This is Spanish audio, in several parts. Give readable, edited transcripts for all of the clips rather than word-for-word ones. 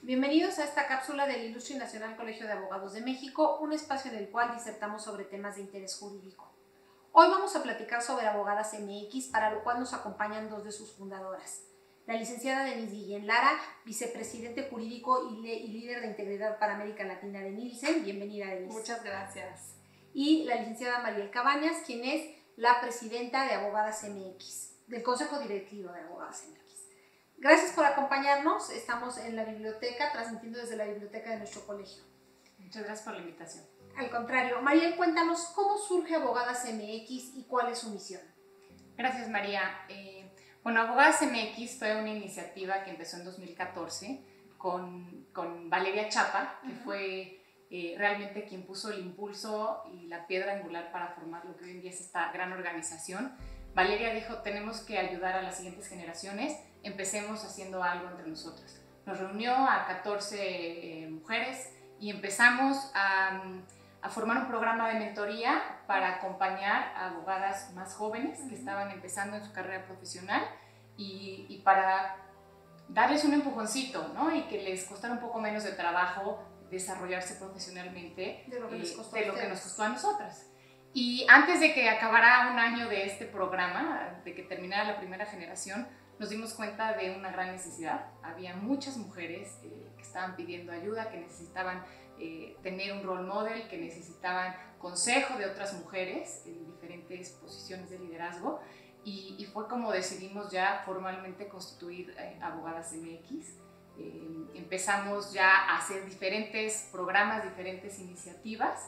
Bienvenidos a esta cápsula del Ilustre y Nacional Colegio de Abogados de México, un espacio en el cual disertamos sobre temas de interés jurídico. Hoy vamos a platicar sobre Abogadas MX, para lo cual nos acompañan dos de sus fundadoras. La licenciada Denise Guillén Lara, vicepresidente jurídico y líder de integridad para América Latina de Nielsen. Bienvenida, Denise. Muchas gracias. Y la licenciada Mariel Cabañas, quien es la presidenta de Abogadas MX, del Consejo Directivo de Abogadas MX. Gracias por acompañarnos. Estamos en la biblioteca, transmitiendo desde la biblioteca de nuestro colegio. Muchas gracias por la invitación. Al contrario, Mariel, cuéntanos cómo surge Abogadas MX y cuál es su misión. Gracias, María. Bueno, Abogadas MX fue una iniciativa que empezó en 2014 con Valeria Chapa, que fue realmente quien puso el impulso y la piedra angular para formar lo que hoy en día es esta gran organización. Valeria dijo, tenemos que ayudar a las siguientes generaciones, empecemos haciendo algo entre nosotras. Nos reunió a 14 mujeres y empezamos a formar un programa de mentoría para acompañar a abogadas más jóvenes que estaban empezando en su carrera profesional y para darles un empujoncito, ¿no? Y que les costara un poco menos de trabajo desarrollarse profesionalmente de lo que nos costó a nosotras. Y antes de que acabara un año de este programa, de que terminara la primera generación, nos dimos cuenta de una gran necesidad. Había muchas mujeres que estaban pidiendo ayuda, que necesitaban tener un role model, que necesitaban consejo de otras mujeres en diferentes posiciones de liderazgo. Y fue como decidimos ya formalmente constituir Abogadas MX. Empezamos ya a hacer diferentes programas, diferentes iniciativas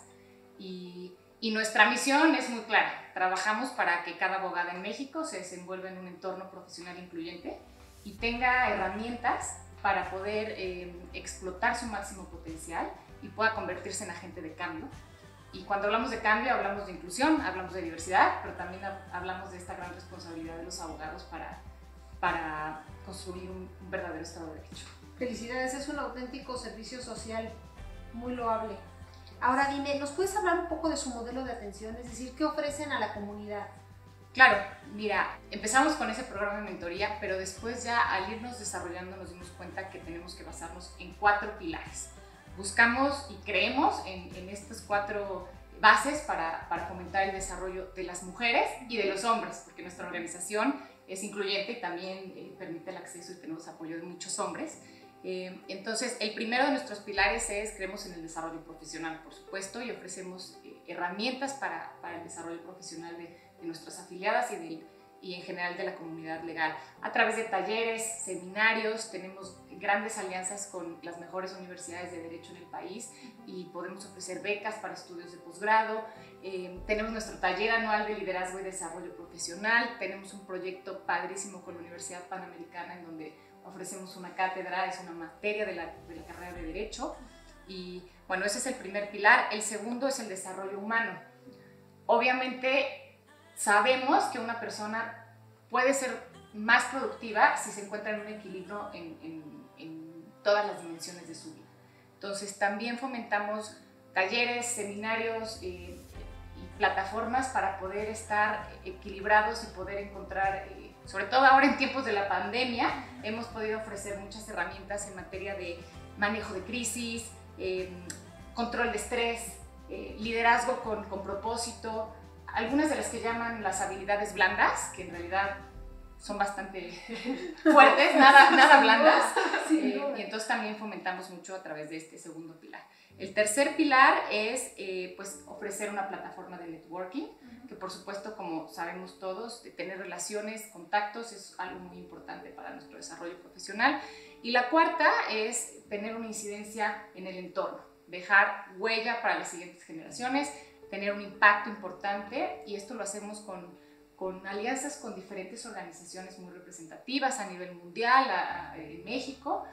y nuestra misión es muy clara. Trabajamos para que cada abogada en México se desenvuelva en un entorno profesional incluyente y tenga herramientas para poder explotar su máximo potencial y pueda convertirse en agente de cambio. Y cuando hablamos de cambio, hablamos de inclusión, hablamos de diversidad, pero también hablamos de esta gran responsabilidad de los abogados para construir un verdadero Estado de Derecho. Felicidades, es un auténtico servicio social muy loable. Ahora dime, ¿nos puedes hablar un poco de su modelo de atención? Es decir, ¿qué ofrecen a la comunidad? Claro, mira, empezamos con ese programa de mentoría, pero después ya al irnos desarrollando nos dimos cuenta que tenemos que basarnos en 4 pilares. Buscamos y creemos en estas 4 bases para fomentar el desarrollo de las mujeres y de los hombres, porque nuestra organización es incluyente y también permite el acceso y tenemos apoyo de muchos hombres. Entonces, el primero de nuestros pilares es, creemos en el desarrollo profesional, por supuesto, y ofrecemos herramientas para el desarrollo profesional de nuestras afiliadas y en general de la comunidad legal. A través de talleres, seminarios, tenemos grandes alianzas con las mejores universidades de derecho en el país y podemos ofrecer becas para estudios de posgrado. Tenemos nuestro taller anual de liderazgo y desarrollo profesional. Tenemos un proyecto padrísimo con la Universidad Panamericana en donde ofrecemos una cátedra, es una materia de la carrera de Derecho. Y bueno, ese es el primer pilar. El segundo es el desarrollo humano. Obviamente sabemos que una persona puede ser más productiva si se encuentra en un equilibrio en todas las dimensiones de su vida. Entonces también fomentamos talleres, seminarios y plataformas para poder estar equilibrados y poder encontrar, sobre todo ahora en tiempos de la pandemia, hemos podido ofrecer muchas herramientas en materia de manejo de crisis, control de estrés, liderazgo con propósito, algunas de las que llaman las habilidades blandas, que en realidad son bastante fuertes, nada blandas, y entonces también fomentamos mucho a través de este segundo pilar. El tercer pilar es pues ofrecer una plataforma de networking, que por supuesto, como sabemos todos, tener relaciones, contactos es algo muy importante para nuestro desarrollo profesional. Y la cuarta es tener una incidencia en el entorno, dejar huella para las siguientes generaciones, tener un impacto importante, y esto lo hacemos con alianzas con diferentes organizaciones muy representativas a nivel mundial, en México,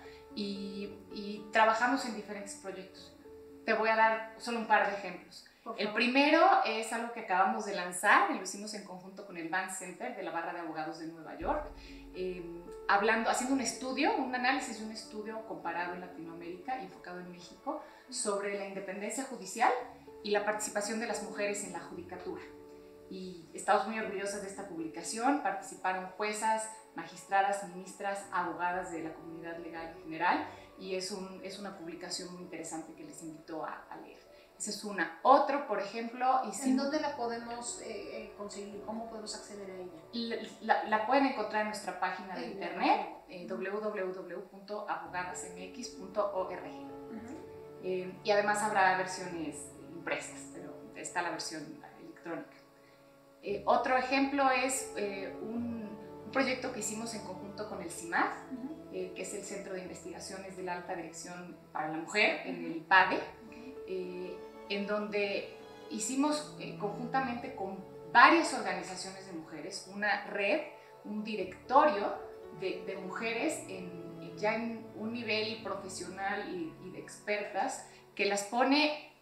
y trabajamos en diferentes proyectos. Te voy a dar solo un par de ejemplos. El primero es algo que acabamos de lanzar, y lo hicimos en conjunto con el Bank Center de la Barra de Abogados de Nueva York, haciendo un estudio, un análisis de un estudio comparado en Latinoamérica y enfocado en México sobre la independencia judicial y la participación de las mujeres en la judicatura. Y estamos muy orgullosas de esta publicación. Participaron juezas, magistradas, ministras, abogadas de la comunidad legal en general, y es una publicación muy interesante que les invito a leer. Esa es una. Otro, por ejemplo... ¿En dónde la podemos conseguir? ¿Cómo podemos acceder a ella? La pueden encontrar en nuestra página de internet, www.abogadasmx.org. Y además habrá versiones impresas, pero está la versión electrónica. Otro ejemplo es un proyecto que hicimos en conjunto con el CIMAD, que es el Centro de Investigaciones de la Alta Dirección para la Mujer, en el IPADE, en donde hicimos conjuntamente con varias organizaciones de mujeres una red, un directorio de mujeres ya en un nivel profesional y de expertas, que las pone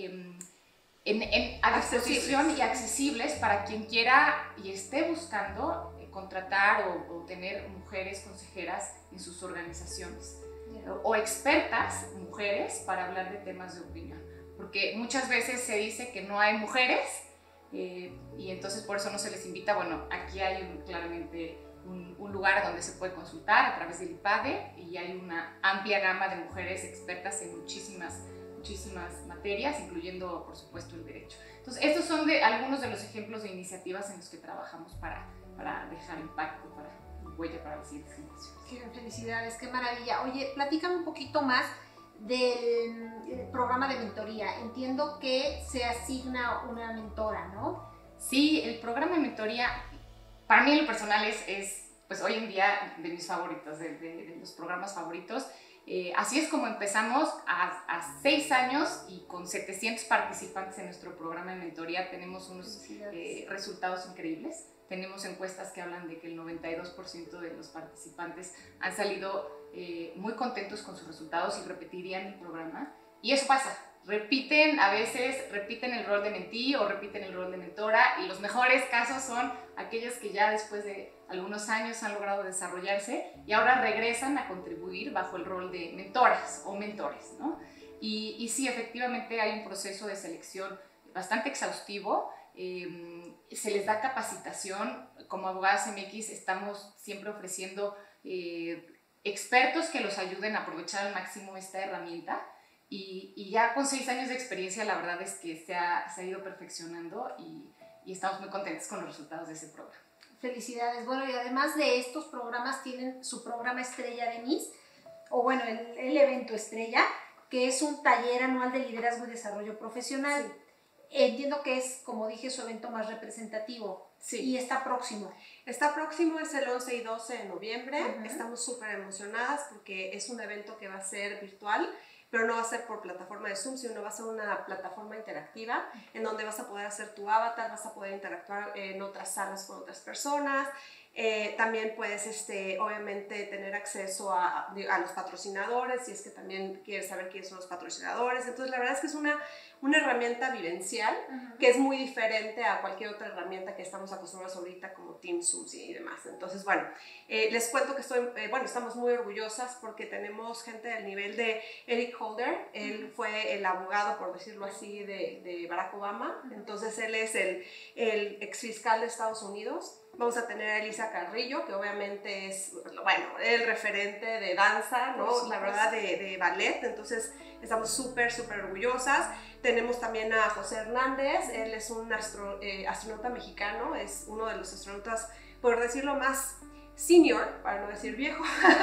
a disposición y accesibles para quien quiera y esté buscando contratar o tener mujeres consejeras en sus organizaciones, o expertas mujeres para hablar de temas de opinión, porque muchas veces se dice que no hay mujeres y entonces por eso no se les invita. Bueno, aquí hay claramente un lugar donde se puede consultar a través del IPADE, y hay una amplia gama de mujeres expertas en muchísimas materias, incluyendo por supuesto el derecho. Entonces estos son algunos de los ejemplos de iniciativas en los que trabajamos para dejar impacto, para huella para las siguientes generaciones. Qué felicidades, qué maravilla. Oye, platícame un poquito más del programa de mentoría. Entiendo que se asigna una mentora, ¿no? Sí, el programa de mentoría para mí en lo personal es pues hoy en día de mis favoritos, de los programas favoritos. Así es como empezamos a 6 años y con 700 participantes en nuestro programa de mentoría. Tenemos unos resultados increíbles. Tenemos encuestas que hablan de que el 92% de los participantes han salido muy contentos con sus resultados y repetirían el programa. Y eso pasa. A veces repiten el rol de mentí o repiten el rol de mentora, y los mejores casos son aquellos que ya después de algunos años han logrado desarrollarse y ahora regresan a contribuir bajo el rol de mentoras o mentores, ¿no? Y sí, efectivamente hay un proceso de selección bastante exhaustivo. Se les da capacitación. Como Abogadas MX estamos siempre ofreciendo expertos que los ayuden a aprovechar al máximo esta herramienta. Y ya con 6 años de experiencia, la verdad es que se ha ido perfeccionando y estamos muy contentos con los resultados de ese programa. Felicidades. Bueno, y además de estos programas tienen su programa estrella de MIS, o bueno, el evento estrella, que es un taller anual de liderazgo y desarrollo profesional. Sí. Entiendo que es, como dije, su evento más representativo. Sí. Y está próximo. Está próximo, es el 11 y 12 de noviembre. Estamos súper emocionadas porque es un evento que va a ser virtual, pero no va a ser por plataforma de Zoom, sino va a ser una plataforma interactiva en donde vas a poder hacer tu avatar, vas a poder interactuar en otras salas con otras personas. También puedes, obviamente, tener acceso a los patrocinadores, si es que también quieres saber quiénes son los patrocinadores. Entonces, la verdad es que es una herramienta vivencial que es muy diferente a cualquier otra herramienta que estamos acostumbrados ahorita, como Teams, Zoom y demás. Entonces, bueno, les cuento que estamos muy orgullosas porque tenemos gente del nivel de Eric Holder. Él fue el abogado, por decirlo así, de Barack Obama. Entonces, él es el exfiscal de Estados Unidos. Vamos a tener a Elisa Carrillo, que obviamente es, bueno, el referente de danza, ¿no? La verdad, de ballet. Entonces, estamos súper orgullosas. Tenemos también a José Hernández. Él es un astronauta mexicano, es uno de los astronautas, por decirlo más senior, para no decir viejo,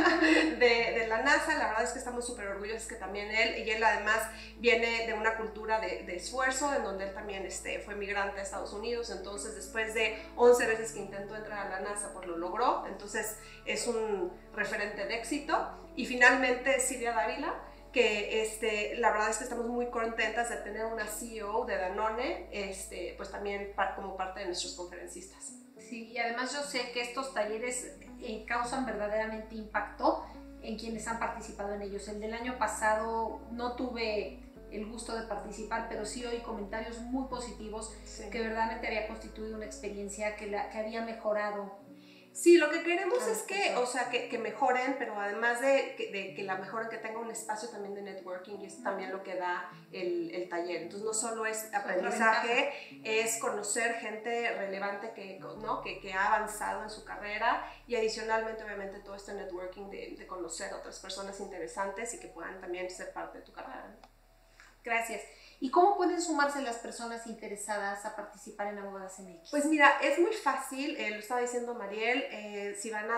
de la NASA. La verdad es que estamos súper orgullosos que también él además viene de una cultura de esfuerzo, en donde él también fue migrante a Estados Unidos. Entonces, después de 11 veces que intentó entrar a la NASA, pues lo logró. Entonces, es un referente de éxito. Y finalmente, Silvia Dávila, que la verdad es que estamos muy contentas de tener una CEO de Danone, pues también como parte de nuestros conferencistas. Sí, y además yo sé que estos talleres causan verdaderamente impacto en quienes han participado en ellos. El del año pasado no tuve el gusto de participar, pero sí oí comentarios muy positivos, sí, que verdaderamente había constituido una experiencia que había mejorado Sí, lo que queremos es que, o sea, que mejoren, pero además de que la mejoren, que tenga un espacio también de networking, y es también lo que da el taller. Entonces, no solo es aprendizaje, es conocer gente relevante ¿no? que ha avanzado en su carrera, y adicionalmente, obviamente, todo este networking de conocer a otras personas interesantes y que puedan también ser parte de tu carrera. Gracias. ¿Y cómo pueden sumarse las personas interesadas a participar en Abogadas MX? Pues mira, es muy fácil, lo estaba diciendo Mariel, si van a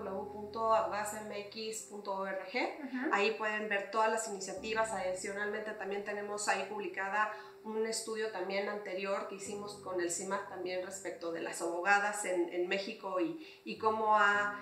www.abogadasmx.org, ahí pueden ver todas las iniciativas. Adicionalmente también tenemos ahí publicada un estudio también anterior que hicimos con el CIMAC también respecto de las abogadas en México y cómo ha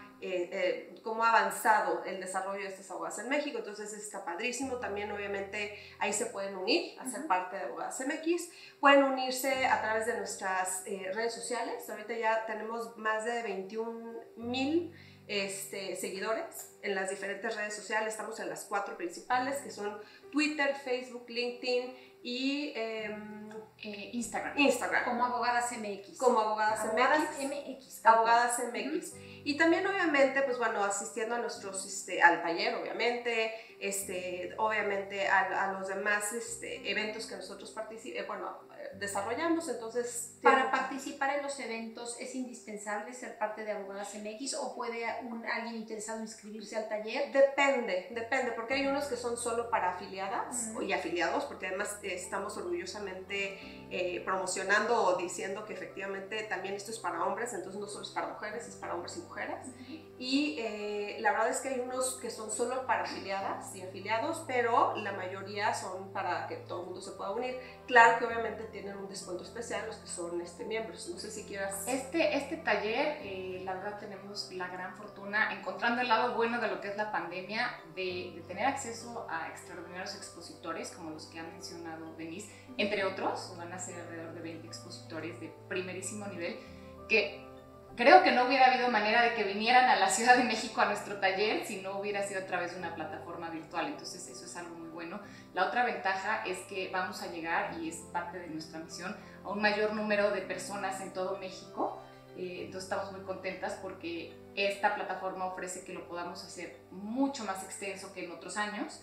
avanzado el desarrollo de estas abogadas en México. Entonces está padrísimo. También obviamente ahí se pueden unir a ser parte de Abogadas MX. Pueden unirse a través de nuestras redes sociales. Ahorita ya tenemos más de 21,000 seguidores en las diferentes redes sociales. Estamos en las 4 principales, que son Twitter, Facebook, LinkedIn y Instagram. Como Abogadas MX. Como Abogadas MX. Abogadas MX. Y también, obviamente, pues bueno, asistiendo a nuestros, al taller, obviamente, obviamente a los demás eventos que nosotros desarrollamos. Entonces, para participar en los eventos, ¿es indispensable ser parte de Abogadas MX o puede alguien interesado inscribirse al taller? Depende, porque hay unos que son solo para afiliadas y afiliados, porque además estamos orgullosamente promocionando o diciendo que efectivamente también esto es para hombres, entonces no solo es para mujeres, es para hombres y mujeres. Y la verdad es que hay unos que son solo para afiliadas y afiliados, pero la mayoría son para que todo el mundo se pueda unir. Claro que obviamente tienen un descuento especial los que son miembros. No sé si quieras... Este taller, la verdad tenemos la gran fortuna, encontrando el lado bueno de lo que es la pandemia, de tener acceso a extraordinarios expositores como los que ha mencionado Denise, entre otros. Van a ser alrededor de 20 expositores de primerísimo nivel, que creo que no hubiera habido manera de que vinieran a la Ciudad de México a nuestro taller si no hubiera sido a través de una plataforma virtual. Entonces eso es algo muy bueno. La otra ventaja es que vamos a llegar, y es parte de nuestra misión, a un mayor número de personas en todo México. Entonces estamos muy contentas porque esta plataforma ofrece que lo podamos hacer mucho más extenso que en otros años.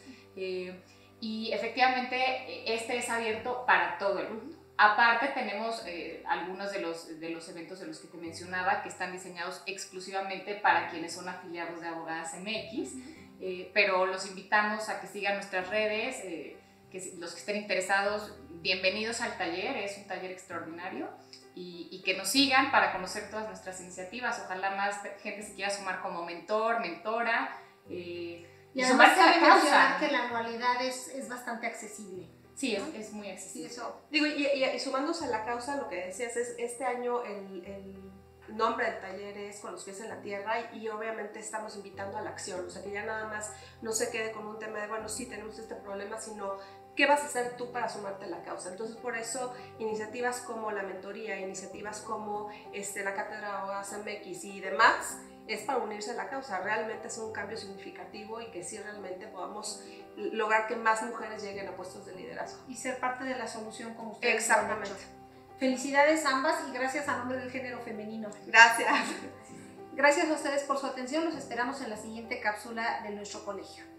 Y efectivamente este es abierto para todo el mundo. Aparte tenemos algunos de los eventos de los que te mencionaba que están diseñados exclusivamente para quienes son afiliados de Abogadas MX, pero los invitamos a que sigan nuestras redes, que los que estén interesados, bienvenidos al taller. Es un taller extraordinario, y que nos sigan para conocer todas nuestras iniciativas. Ojalá más gente se quiera sumar como mentor, mentora, y además cabe mencionar que la anualidad es bastante accesible. Sí, es muy accesible. Sí, eso. Digo, y sumándose a la causa, lo que decías es, este año el nombre del taller es Con los pies en la tierra, y obviamente estamos invitando a la acción. O sea, que ya nada más no se quede con un tema de, bueno, sí tenemos este problema, sino ¿qué vas a hacer tú para sumarte a la causa? Entonces, por eso, iniciativas como la mentoría, iniciativas como la Cátedra de Abogadas MX y demás, es para unirse a la causa, realmente hacer un cambio significativo y que sí realmente podamos lograr que más mujeres lleguen a puestos de liderazgo. Y ser parte de la solución como ustedes. Exactamente. Lo han hecho. Felicidades ambas, y gracias a nombre del género femenino. Gracias. Gracias a ustedes por su atención. Los esperamos en la siguiente cápsula de nuestro colegio.